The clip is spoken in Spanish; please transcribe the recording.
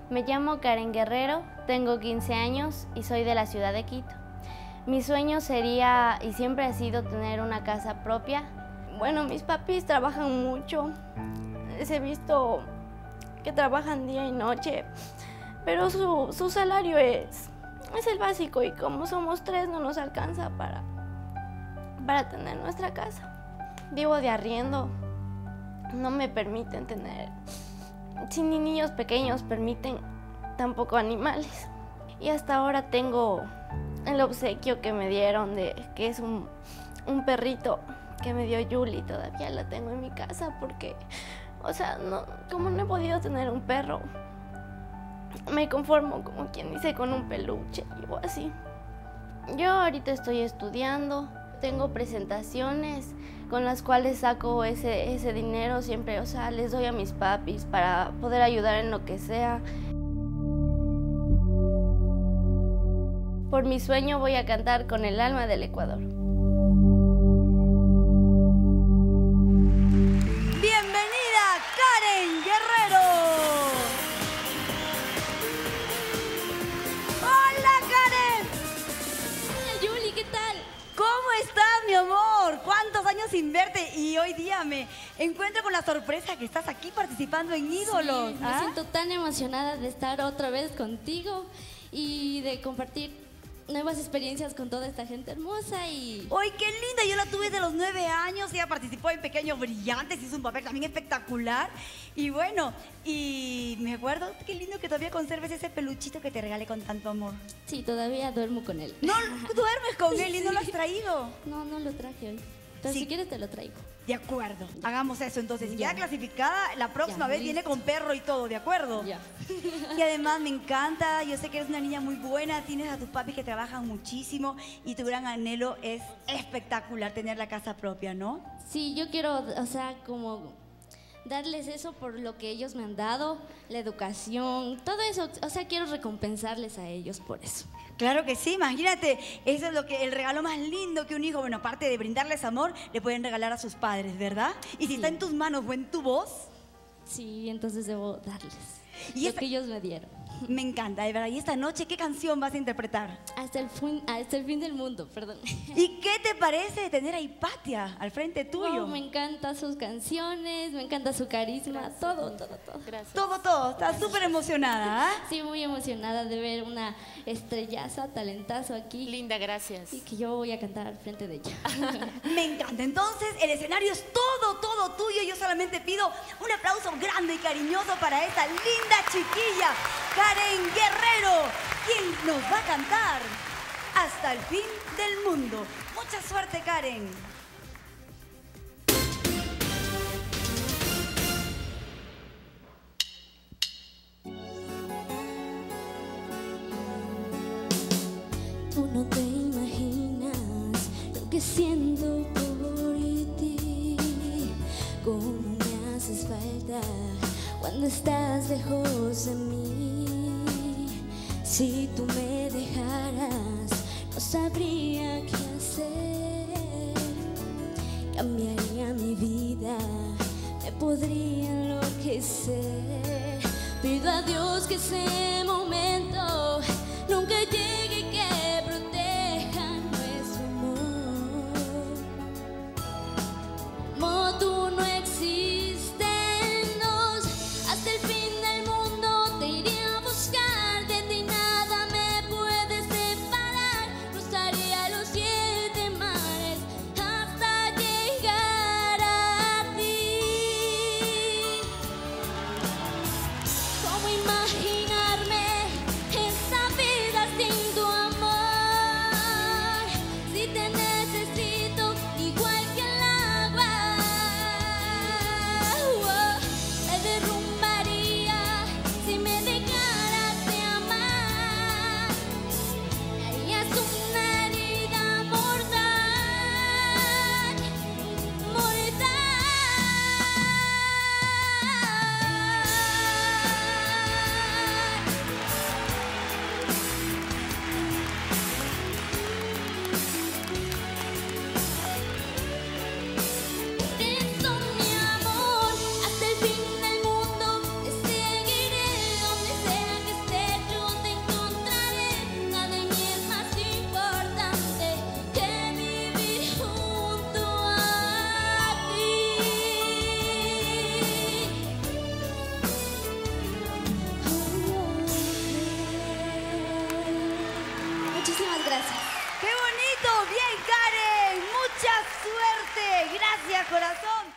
Me llamo Karen Guerrero, tengo 15 años y soy de la ciudad de Quito. Mi sueño sería y siempre ha sido tener una casa propia. Bueno, mis papis trabajan mucho, les he visto que trabajan día y noche, pero su salario es el básico y como somos 3 no nos alcanza para tener nuestra casa. Vivo de arriendo, no me permiten tener, si ni niños pequeños permiten, tampoco animales. Y hasta ahora tengo el obsequio que me dieron, que es un perrito que me dio Yuli, todavía la tengo en mi casa porque, o sea, como no he podido tener un perro, me conformo, como quien dice, con un peluche o así. Yo ahorita estoy estudiando, tengo presentaciones con las cuales saco ese dinero siempre, o sea, les doy a mis papis para poder ayudar en lo que sea. Por mi sueño voy a cantar con el alma del Ecuador. ¡Bienvenida, Karen Guerrero! ¡Hola, Karen! Hola, Yuli, ¿qué tal? ¿Cómo estás, mi amor? ¿Cuántos años sin verte? Y hoy día me encuentro con la sorpresa que estás aquí participando en Ídolos. Sí, me siento tan emocionada de estar otra vez contigo y de compartir nuevas experiencias con toda esta gente hermosa y... ¡Ay, qué linda! Yo la tuve de los 9 años, ella participó en Pequeños Brillantes, hizo un papel también espectacular. Y bueno, y me acuerdo, qué lindo que todavía conserves ese peluchito que te regalé con tanto amor. Sí, todavía duermo con él. ¿No duermes con él y no lo has traído? No, no lo traje hoy. Pero Sí. si quieres te lo traigo. De acuerdo, hagamos eso entonces. Si Ya. queda clasificada, la próxima Ya, vez listo. viene con perro y todo, ¿de acuerdo? Ya. Y además me encanta, yo sé que eres una niña muy buena, tienes a tus papis que trabajan muchísimo y tu gran anhelo es espectacular, tener la casa propia, ¿no? Sí, yo quiero, o sea, como darles eso por lo que ellos me han dado, la educación, todo eso. O sea, quiero recompensarles a ellos por eso. Claro que sí, imagínate, eso es el regalo más lindo que un hijo, bueno, aparte de brindarles amor, le pueden regalar a sus padres, ¿verdad? Y si Sí. está en tus manos o en tu voz, Sí, entonces debo darles Y lo esta- que ellos me dieron. me encanta, de verdad. Y esta noche, ¿qué canción vas a interpretar? Hasta el fin del mundo, perdón. ¿Y qué te parece tener a Hipatia al frente tuyo? Wow, me encantan sus canciones, me encanta su carisma, todo. Gracias. Todo, estás súper emocionada, ¿ah? Sí, muy emocionada de ver una estrellaza, talentazo aquí. Linda, gracias. Y que yo voy a cantar al frente de ella. Me encanta. Entonces, el escenario es todo tuyo. Yo solamente pido un aplauso grande y cariñoso para esta linda chiquilla, Karen Guerrero, quien nos va a cantar Hasta el fin del mundo. Mucha suerte, Karen. Tú no te imaginas lo que siento por ti, cómo me haces falta cuando estás lejos de mí. Si tú me dejaras, no sabría qué hacer. Cambiaría mi vida, me podría enloquecer. Pido a Dios que ese momento nunca llegue y que proteja nuestro amor. Como tú no existes, hasta el fin del mundo te iré a buscar. De ti nada me puede separar. Cruzaría los 7 mares hasta llegar a ti. ¿Cómo imaginarme Muchísimas gracias. ¡Qué bonito! Bien, Karen. Mucha suerte. Gracias, corazón.